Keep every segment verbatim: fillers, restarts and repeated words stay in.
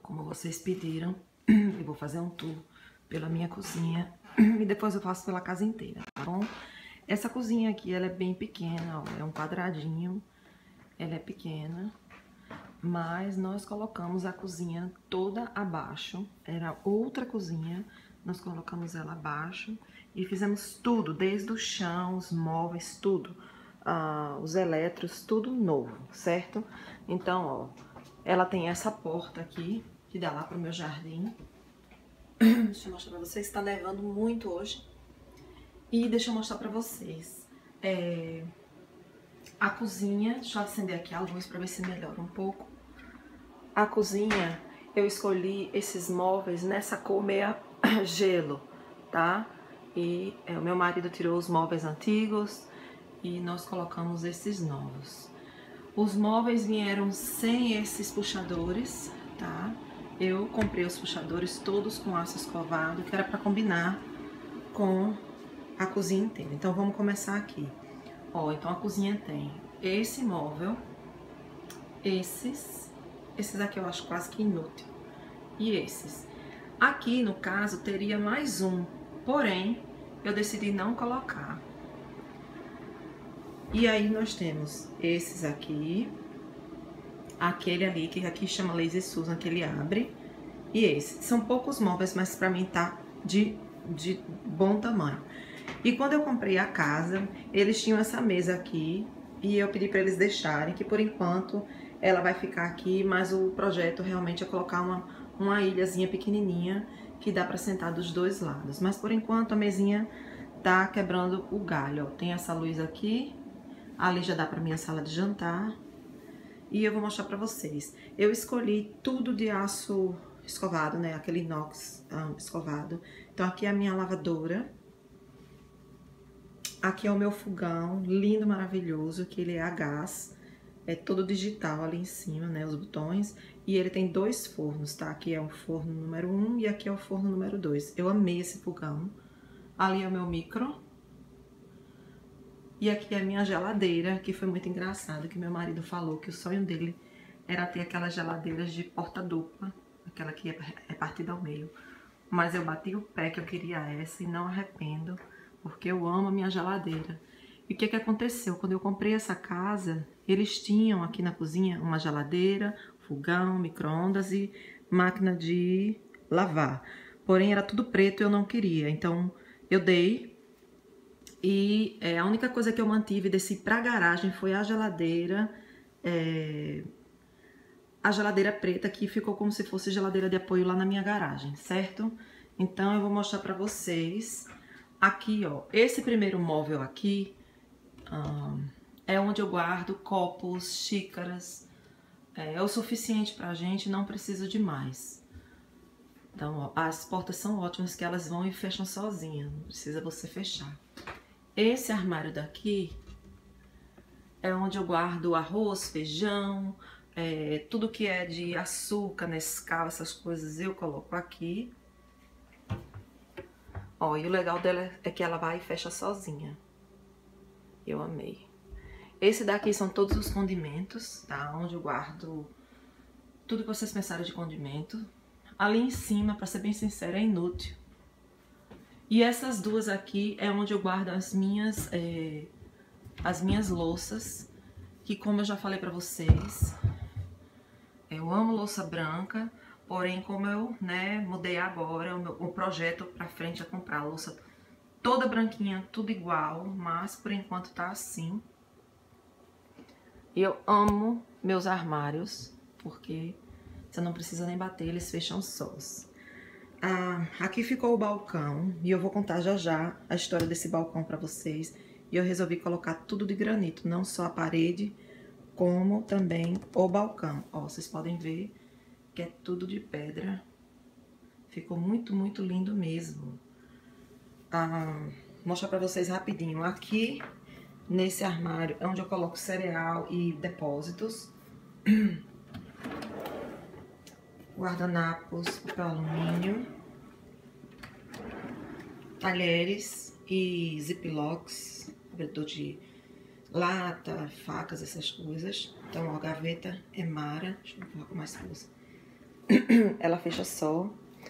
como vocês pediram, eu vou fazer um tour pela minha cozinha e depois eu faço pela casa inteira, tá bom? Essa cozinha aqui, ela é bem pequena, ó, é um quadradinho, ela é pequena, mas nós colocamos a cozinha toda abaixo, era outra cozinha, nós colocamos ela abaixo e fizemos tudo, desde o chão, os móveis, tudo, ah, os eletros, tudo novo, certo? Então, ó, ela tem essa porta aqui, que dá lá pro meu jardim. Deixa eu mostrar pra vocês, tá nevando muito hoje. E deixa eu mostrar pra vocês, é, a cozinha, deixa eu acender aqui a luz pra ver se melhora um pouco. A cozinha, eu escolhi esses móveis nessa cor meia gelo, tá? E é, o meu marido tirou os móveis antigos e nós colocamos esses novos. Os móveis vieram sem esses puxadores, tá? Eu comprei os puxadores todos com aço escovado, que era pra combinar com a cozinha inteira. Então vamos começar aqui. Ó, então a cozinha tem esse móvel, esses, esses aqui eu acho quase que inútil, e esses. Aqui, no caso, teria mais um, porém, eu decidi não colocar. E aí nós temos esses aqui, aquele ali, que aqui chama Lazy Susan, que ele abre, e esse. São poucos móveis, mas pra mim tá de, de bom tamanho. E quando eu comprei a casa, eles tinham essa mesa aqui, e eu pedi pra eles deixarem, que por enquanto ela vai ficar aqui, mas o projeto realmente é colocar uma, uma ilhazinha pequenininha, que dá pra sentar dos dois lados. Mas por enquanto a mesinha tá quebrando o galho, ó. Tem essa luz aqui, ali já dá pra minha sala de jantar. E eu vou mostrar pra vocês. Eu escolhi tudo de aço escovado, né? Aquele inox um, escovado. Então aqui é a minha lavadora. Aqui é o meu fogão, lindo, maravilhoso, que ele é a gás. É todo digital ali em cima, né? Os botões. E ele tem dois fornos, tá? Aqui é o forno número um e aqui é o forno número dois. Eu amei esse fogão. Ali é o meu micro. E aqui é a minha geladeira, que foi muito engraçado, que meu marido falou que o sonho dele era ter aquelas geladeiras de porta dupla, aquela que é partida ao meio. Mas eu bati o pé que eu queria essa e não arrependo, porque eu amo a minha geladeira. E o que que aconteceu? Quando eu comprei essa casa, eles tinham aqui na cozinha uma geladeira, fogão, micro-ondas e máquina de lavar. Porém, era tudo preto e eu não queria, então eu dei. E é, a única coisa que eu mantive desse pra garagem foi a geladeira, é, a geladeira preta, que ficou como se fosse geladeira de apoio lá na minha garagem, certo? Então eu vou mostrar pra vocês. Aqui, ó, esse primeiro móvel aqui hum, é onde eu guardo copos, xícaras, é, é o suficiente pra gente, não preciso de mais. Então, ó, as portas são ótimas, que elas vão e fecham sozinhas, não precisa você fechar. Esse armário daqui é onde eu guardo arroz, feijão, é, tudo que é de açúcar, Nescau, essas coisas eu coloco aqui. Ó, e o legal dela é que ela vai e fecha sozinha. Eu amei. Esse daqui são todos os condimentos, tá? Onde eu guardo tudo que vocês pensaram de condimento. Ali em cima, pra ser bem sincera, é inútil. E essas duas aqui é onde eu guardo as minhas, é, as minhas louças, que como eu já falei pra vocês, eu amo louça branca, porém como eu, né, mudei agora, o, meu, o projeto pra frente é comprar a louça toda branquinha, tudo igual, mas por enquanto tá assim. E eu amo meus armários, porque você não precisa nem bater, eles fecham sós. Ah, aqui ficou o balcão e eu vou contar já já a história desse balcão pra vocês. E eu resolvi colocar tudo de granito, não só a parede, como também o balcão. Ó, vocês podem ver que é tudo de pedra. Ficou muito, muito lindo mesmo. Ah, vou mostrar pra vocês rapidinho. Aqui, nesse armário, é onde eu coloco cereal e depósitos. Guardanapos, papel alumínio, talheres e ziplocs, abridor de lata, facas, essas coisas. Então, ó, a gaveta é Mara, deixa eu colocar com mais força. ela fecha só.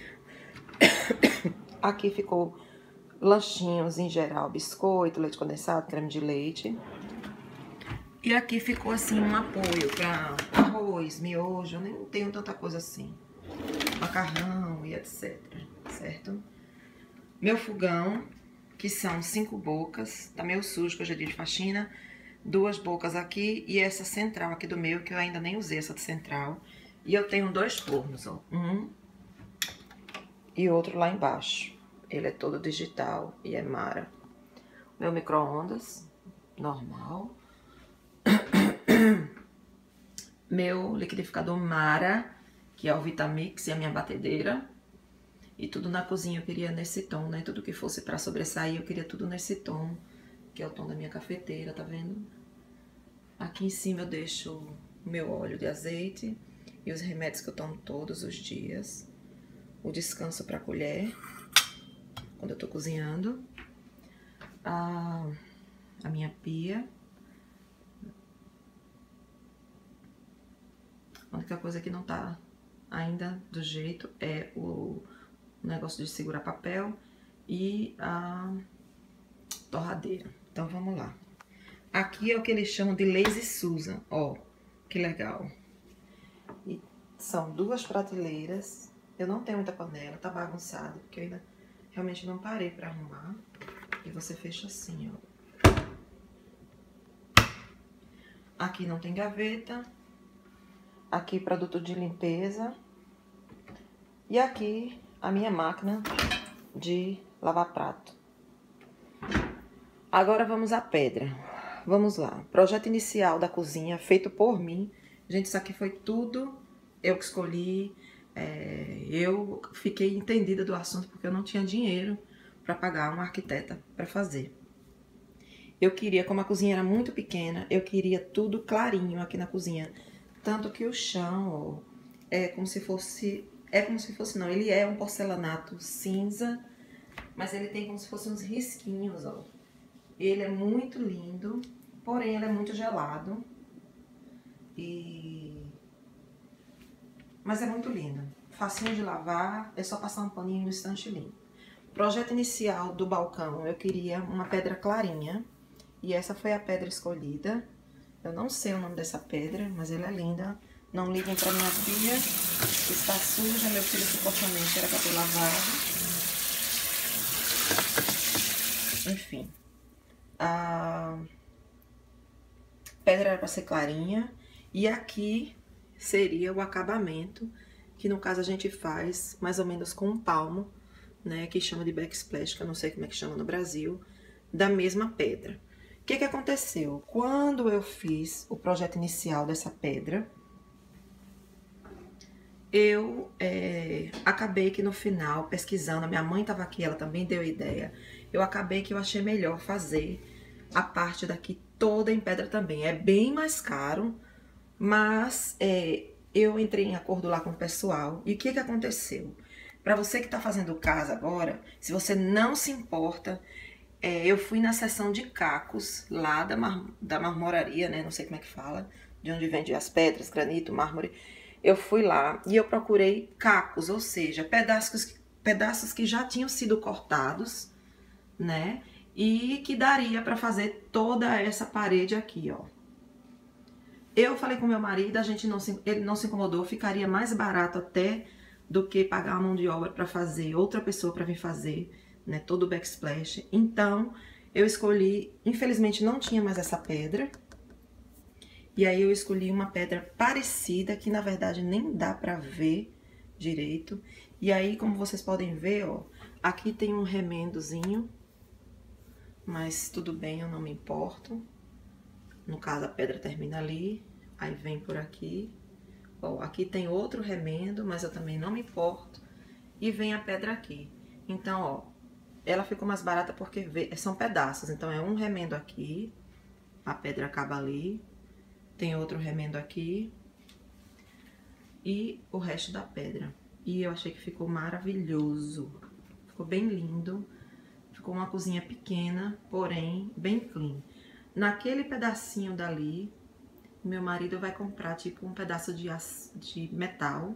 Aqui ficou lanchinhos em geral, biscoito, leite condensado, creme de leite. E aqui ficou assim um apoio para arroz, miojo, eu nem tenho tanta coisa assim. Macarrão e etcétera, certo? Meu fogão, que são cinco bocas, tá meio sujo que eu já dei de faxina. Duas bocas aqui e essa central aqui do meio, que eu ainda nem usei essa de central. E eu tenho dois fornos, ó, um e outro lá embaixo. Ele é todo digital e é Mara. Meu micro-ondas, normal. Meu liquidificador Mara, que é o Vitamix, e a minha batedeira. E tudo na cozinha eu queria nesse tom, né? Tudo que fosse pra sobressair eu queria tudo nesse tom, que é o tom da minha cafeteira, tá vendo? Aqui em cima eu deixo o meu óleo de azeite e os remédios que eu tomo todos os dias. O descanso pra colher, quando eu tô cozinhando. A, a minha pia. A única coisa que não tá ainda do jeito é o negócio de segurar papel e a torradeira. Então vamos lá. Aqui é o que eles chamam de Lazy Susan, ó, que legal. E são duas prateleiras. Eu não tenho muita panela, tá bagunçado, porque eu ainda realmente não parei pra arrumar. E você fecha assim, ó. Aqui não tem gaveta. Aqui produto de limpeza. E aqui a minha máquina de lavar prato. Agora vamos à pedra. Vamos lá. Projeto inicial da cozinha, feito por mim. Gente, isso aqui foi tudo eu que escolhi. É, eu fiquei entendida do assunto porque eu não tinha dinheiro para pagar uma arquiteta para fazer. Eu queria, como a cozinha era muito pequena, eu queria tudo clarinho aqui na cozinha. Tanto que o chão, ó, é como se fosse... É como se fosse, não, ele é um porcelanato cinza, mas ele tem como se fosse uns risquinhos, ó. Ele é muito lindo, porém ele é muito gelado. E... Mas é muito lindo. Facinho de lavar, é só passar um paninho no instante limpo. Projeto inicial do balcão, eu queria uma pedra clarinha. E essa foi a pedra escolhida. Eu não sei o nome dessa pedra, mas ela é linda. Não liguem pra minha pia, está suja, meu filho supostamente era pra ter lavado. Enfim. A pedra era pra ser clarinha. E aqui seria o acabamento, que no caso a gente faz mais ou menos com um palmo, né? Que chama de backsplash, que eu não sei como é que chama no Brasil, da mesma pedra. O que que aconteceu? Quando eu fiz o projeto inicial dessa pedra, eu é, acabei que no final, pesquisando, a minha mãe estava aqui, ela também deu ideia, eu acabei que eu achei melhor fazer a parte daqui toda em pedra também. É bem mais caro, mas é, eu entrei em acordo lá com o pessoal. E o que que aconteceu? Para você que está fazendo casa agora, se você não se importa... É, eu fui na seção de cacos, lá da, mar, da marmoraria, né? Não sei como é que fala, de onde vende as pedras, granito, mármore. Eu fui lá e eu procurei cacos, ou seja, pedaços, pedaços que já tinham sido cortados, né? E que daria para fazer toda essa parede aqui, ó. Eu falei com meu marido, a gente não se, ele não se incomodou, ficaria mais barato até do que pagar a mão de obra para fazer, outra pessoa para vir fazer, né, todo o backsplash. Então, eu escolhi, infelizmente não tinha mais essa pedra, e aí eu escolhi uma pedra parecida, que na verdade nem dá pra ver direito. E aí, como vocês podem ver, ó, aqui tem um remendozinho, mas tudo bem, eu não me importo. No caso, a pedra termina ali, aí vem por aqui. Ó, aqui tem outro remendo, mas eu também não me importo. E vem a pedra aqui. Então, ó, ela ficou mais barata porque são pedaços. Então, é um remendo aqui, a pedra acaba ali. Tem outro remendo aqui. E o resto da pedra. E eu achei que ficou maravilhoso. Ficou bem lindo. Ficou uma cozinha pequena, porém, bem clean. Naquele pedacinho dali, meu marido vai comprar, tipo, um pedaço de, de metal,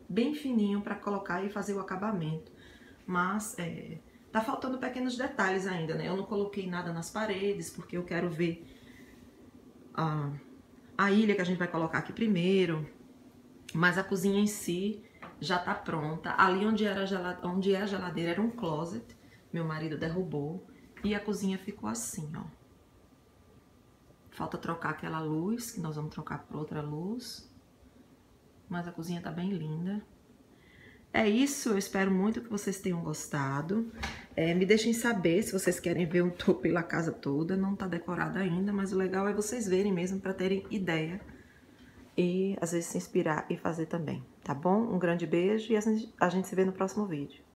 bem fininho para colocar e fazer o acabamento. Mas é, tá faltando pequenos detalhes ainda, né? Eu não coloquei nada nas paredes, porque eu quero ver a, a ilha que a gente vai colocar aqui primeiro. Mas a cozinha em si já tá pronta. Ali onde, era a onde é a geladeira era um closet, meu marido derrubou. E a cozinha ficou assim, ó. Falta trocar aquela luz, que nós vamos trocar por outra luz. Mas a cozinha tá bem linda. É isso, eu espero muito que vocês tenham gostado. É, me deixem saber se vocês querem ver um tour pela casa toda. Não tá decorada ainda, mas o legal é vocês verem mesmo para terem ideia. E às vezes se inspirar e fazer também, tá bom? Um grande beijo e a gente se vê no próximo vídeo.